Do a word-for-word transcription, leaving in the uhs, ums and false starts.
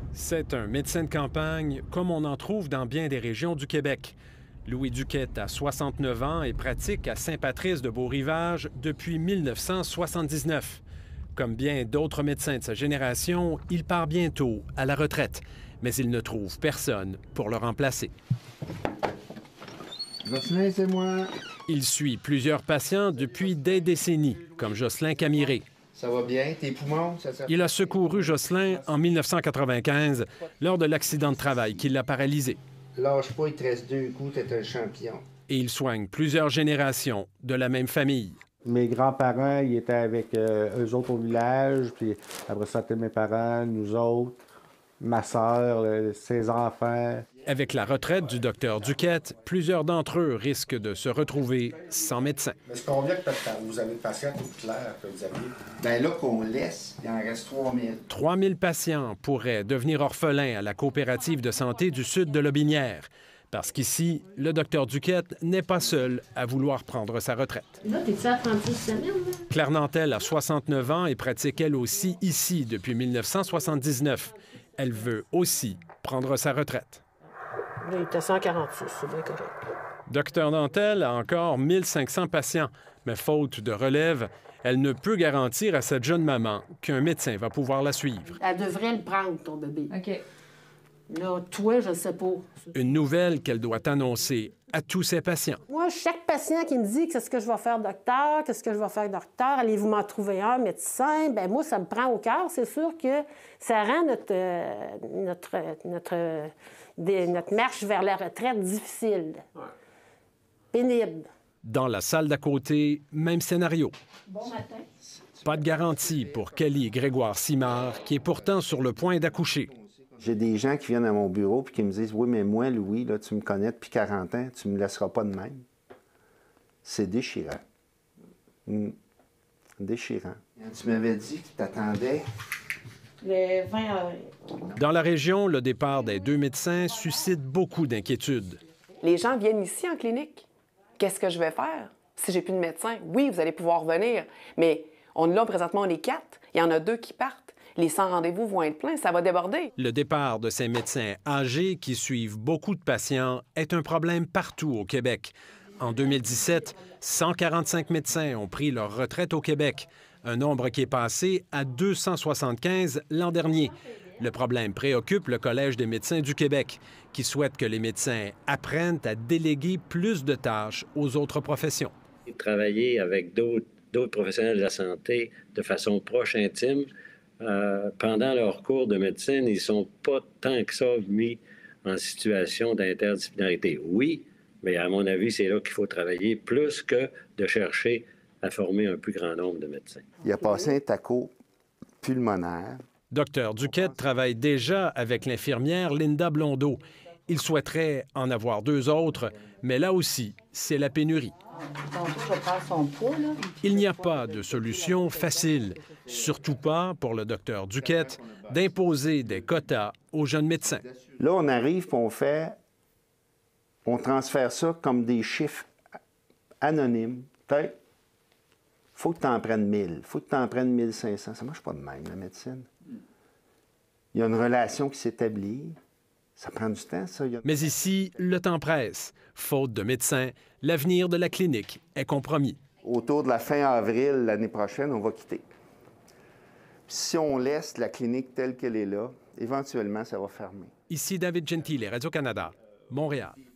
C'est un médecin de campagne comme on en trouve dans bien des régions du Québec. Louis Duquette a soixante-neuf ans et pratique à Saint-Patrice-de-Beau-Rivage depuis mille neuf cent soixante-dix-neuf. Comme bien d'autres médecins de sa génération, il part bientôt à la retraite, mais il ne trouve personne pour le remplacer. Jocelyn, c'est moi. Il suit plusieurs patients depuis des décennies, comme Jocelyn Camiré. Ça va bien? Tes poumons? Ça, ça... Il a secouru Jocelyn en mille neuf cent quatre-vingt-quinze lors de l'accident de travail qui l'a paralysé. Lâche pas, il te reste deux coups, t'es un champion. Et il soigne plusieurs générations de la même famille. Mes grands-parents, ils étaient avec euh, eux autres au village, puis après ça, c'était mes parents, nous autres, ma sœur, euh, ses enfants. Avec la retraite du docteur Duquette, plusieurs d'entre eux risquent de se retrouver sans médecin. Mais c'est combien que vous avez de patients tout clair que vous aviez? Bien là qu'on laisse, il en reste trois mille. trois mille patients pourraient devenir orphelins à la coopérative de santé du sud de Lotbinière. Parce qu'ici, le docteur Duquette n'est pas seul à vouloir prendre sa retraite. Là, t'es-tu à trente-six semaines, là? Claire Nantel a soixante-neuf ans et pratique elle aussi ici depuis mille neuf cent soixante-dix-neuf. Elle veut aussi prendre sa retraite. Là, il était cent quarante-six, c'est bien correct. Docteur Nantel a encore mille cinq cents patients, mais faute de relève, elle ne peut garantir à cette jeune maman qu'un médecin va pouvoir la suivre. Elle devrait le prendre, ton bébé. OK. Là, toi, je sais pas. Une nouvelle qu'elle doit annoncer à tous ses patients. Moi, chaque patient qui me dit qu'est-ce que je vais faire, docteur, qu'est-ce que je vais faire, docteur, allez-vous m'en trouver un médecin, bien, moi, ça me prend au cœur. C'est sûr que ça rend notre, euh, notre, notre, euh, des, notre marche vers la retraite difficile, ouais. Pénible. Dans la salle d'à côté, même scénario. Bon matin. Pas de garantie pour Kelly Grégoire Simard, qui est pourtant sur le point d'accoucher. J'ai des gens qui viennent à mon bureau et qui me disent « Oui, mais moi, Louis, là, tu me connais depuis quarante ans, tu me laisseras pas de même. » C'est déchirant. Mmh. Déchirant. Tu m'avais dit que tu t'attendais... Le vingt avril. Dans la région, le départ des deux médecins suscite beaucoup d'inquiétudes. Les gens viennent ici en clinique. Qu'est-ce que je vais faire si j'ai plus de médecin? Oui, vous allez pouvoir venir, mais on là, présentement, on est quatre. Il y en a deux qui partent. Les cent rendez-vous vont être pleins, ça va déborder. Le départ de ces médecins âgés qui suivent beaucoup de patients est un problème partout au Québec. En deux mille dix-sept, cent quarante-cinq médecins ont pris leur retraite au Québec, un nombre qui est passé à deux cent soixante-quinze l'an dernier. Le problème préoccupe le Collège des médecins du Québec, qui souhaite que les médecins apprennent à déléguer plus de tâches aux autres professions. Travailler avec d'autres d'autres professionnels de la santé de façon proche, intime, Euh, pendant leur cours de médecine, ils ne sont pas tant que ça mis en situation d'interdisciplinarité. Oui, mais à mon avis, c'est là qu'il faut travailler plus que de chercher à former un plus grand nombre de médecins. Il a passé un taco pulmonaire. Docteur Duquette travaille déjà avec l'infirmière Linda Blondeau. Il souhaiterait en avoir deux autres, mais là aussi, c'est la pénurie. Il n'y a pas de solution facile, surtout pas pour le docteur Duquette, d'imposer des quotas aux jeunes médecins. Là, on arrive et on fait, on transfère ça comme des chiffres anonymes. Peut-être, faut que tu en prennes mille, faut que tu en prennes mille cinq cents. Ça marche pas de même, la médecine. Il y a une relation qui s'établit. Ça prend du temps, ça. A... Mais ici, le temps presse. Faute de médecins, l'avenir de la clinique est compromis. Autour de la fin avril l'année prochaine, on va quitter. Puis si on laisse la clinique telle qu'elle est là, éventuellement, ça va fermer. Ici David Gentile, Radio-Canada, Montréal.